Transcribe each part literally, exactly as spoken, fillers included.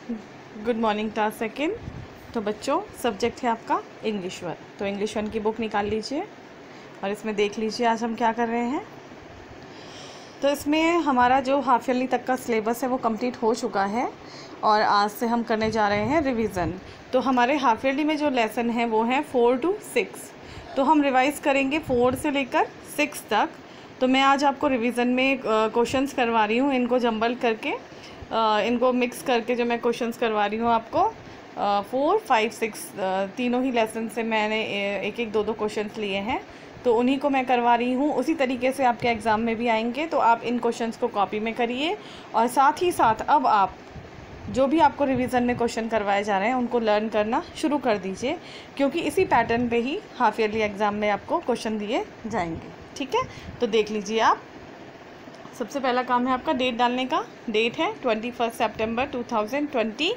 Good morning class second. तो बच्चों subject है आपका इंग्लिश वन। तो इंग्लिश वन की बुक निकाल लीजिए और इसमें देख लीजिए आज हम क्या कर रहे हैं। तो इसमें हमारा जो हाफ ईयरली तक का सिलेबस है वो कंप्लीट हो चुका है और आज से हम करने जा रहे हैं रिवीजन। तो हमारे हाफ ईयरली में जो लेसन है वो है फोर टू सिक्स। तो हम रिवाइज़ करेंगे फोर से लेकर सिक्स तक। तो मैं आज आपको रिवीजन में क्वेश्चंस करवा रही हूँ, इनको जंबल करके Uh, इनको मिक्स करके जो मैं क्वेश्चंस करवा रही हूँ आपको फोर फाइव सिक्स तीनों ही लेसन से मैंने एक एक दो दो क्वेश्चंस लिए हैं, तो उन्हीं को मैं करवा रही हूँ। उसी तरीके से आपके एग्ज़ाम में भी आएंगे, तो आप इन क्वेश्चंस को कॉपी में करिए और साथ ही साथ अब आप जो भी आपको रिवीजन में क्वेश्चन करवाए जा रहे हैं उनको लर्न करना शुरू कर दीजिए, क्योंकि इसी पैटर्न पे ही हाफ ईयरली एग्ज़ाम में आपको क्वेश्चन दिए जाएंगे। ठीक है, तो देख लीजिए आप। सबसे पहला काम है आपका डेट डालने का। डेट है twenty first September two thousand twenty.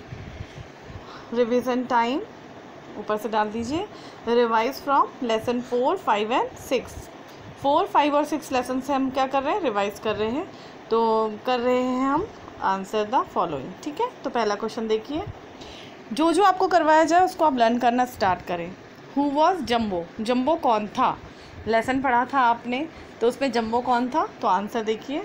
Revision time ऊपर से डाल दीजिए। Revise from lesson four five and six. Four five और सिक्स लेसन से हम क्या कर रहे हैं, रिवाइज कर रहे हैं। तो कर रहे हैं हम आंसर द फॉलोइंग। ठीक है, तो पहला क्वेश्चन देखिए। जो जो आपको करवाया जाए उसको आप लर्न करना स्टार्ट करें। हु वॉज जम्बो? जम्बो कौन था? लेसन पढ़ा था आपने, तो उसमें जम्बो कौन था? तो आंसर देखिए,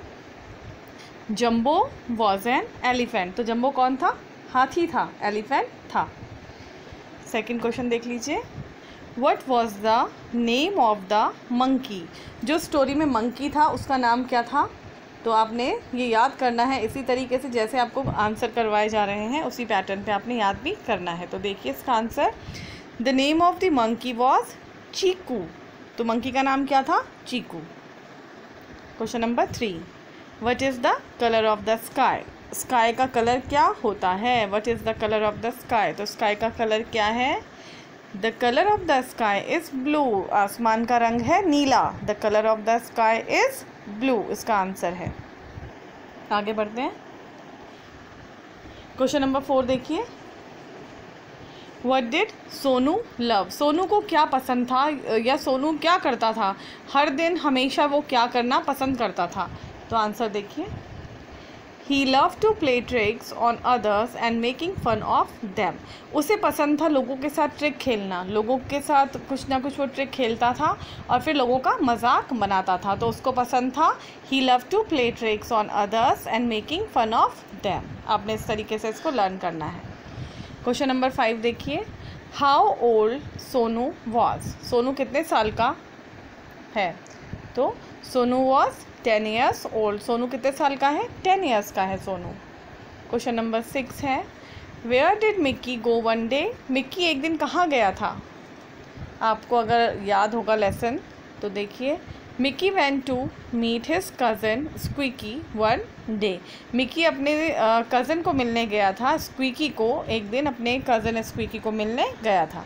जम्बो वॉज एन एलिफेंट। तो जम्बो कौन था? हाथी था, एलिफेंट था। सेकंड क्वेश्चन देख लीजिए। What was the name of the monkey? जो स्टोरी में मंकी था उसका नाम क्या था? तो आपने ये याद करना है इसी तरीके से जैसे आपको आंसर करवाए जा रहे हैं, उसी पैटर्न पे आपने याद भी करना है। तो देखिए इसका answer, the name of the monkey was Chiku. तो मंकी का नाम क्या था? Chiku. Question number three. What is the colour of the sky? Sky का कलर क्या होता है? What is the colour of the sky? तो स्काई का कलर क्या है? The colour of the sky is blue. आसमान का रंग है नीला। The colour of the sky is blue, इसका आंसर है। आगे बढ़ते हैं। क्वेश्चन नंबर फोर देखिए। What did Sonu love? Sonu को क्या पसंद था या सोनू क्या करता था? हर दिन हमेशा वो क्या करना पसंद करता था? तो आंसर देखिए, He loved to play tricks on others and making fun of them. उसे पसंद था लोगों के साथ ट्रिक खेलना, लोगों के साथ कुछ ना कुछ वो ट्रिक खेलता था और फिर लोगों का मजाक बनाता था, तो उसको पसंद था He loved to play tricks on others and making fun of them. आपने इस तरीके से इसको लर्न करना है। क्वेश्चन नंबर फाइव देखिए। How old Sonu was? Sonu कितने साल का है? तो Sonu was ten years old. Sonu कितने साल का है? टेन ईयर्स का है सोनू। क्वेश्चन नंबर सिक्स है। Where did Mickey go one day? Mickey एक दिन कहाँ गया था? आपको अगर याद होगा लेसन तो देखिए, Mickey went to meet his cousin Squeaky one day. Mickey अपने कज़न को मिलने गया था, स्क्वीकी को एक दिन अपने कज़न स्क्वीकी को मिलने गया था।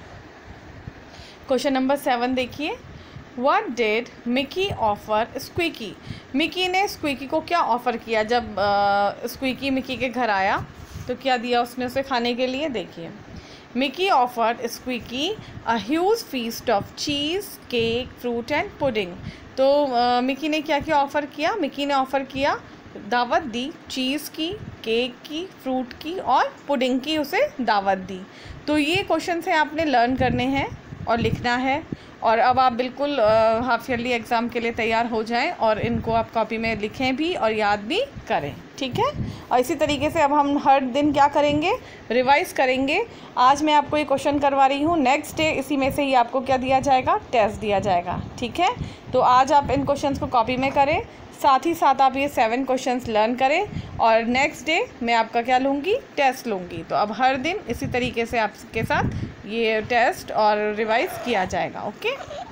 क्वेश्चन नंबर सेवन देखिए। What did Mickey offer Squeaky? Mickey ने स्क्वीकी को क्या ऑफ़र किया? जब स्क्वीकी मिक्की के घर आया तो क्या दिया उसने उसे खाने के लिए? देखिए, Mickey offered Squeaky a huge feast of cheese, cake, fruit and pudding. तो मिक्की ने क्या क्या ऑफ़र किया? मिक्की ने ऑफ़र किया, दावत दी, चीज़ की, केक की, फ्रूट की और पुडिंग की उसे दावत दी। तो ये क्वेश्चन से आपने लर्न करने हैं और लिखना है, और अब आप बिल्कुल हाफ ईयरली एग्ज़ाम के लिए तैयार हो जाएं और इनको आप कॉपी में लिखें भी और याद भी करें। ठीक है, और इसी तरीके से अब हम हर दिन क्या करेंगे, रिवाइज़ करेंगे। आज मैं आपको ये क्वेश्चन करवा रही हूँ, नेक्स्ट डे इसी में से ही आपको क्या दिया जाएगा? टेस्ट दिया जाएगा। ठीक है, तो आज आप इन क्वेश्चंस को कॉपी में करें, साथ ही साथ आप ये सेवन क्वेश्चंस लर्न करें और नेक्स्ट डे मैं आपका क्या लूँगी? टेस्ट लूँगी। तो अब हर दिन इसी तरीके से आपके साथ ये टेस्ट और रिवाइज़ किया जाएगा। ओके।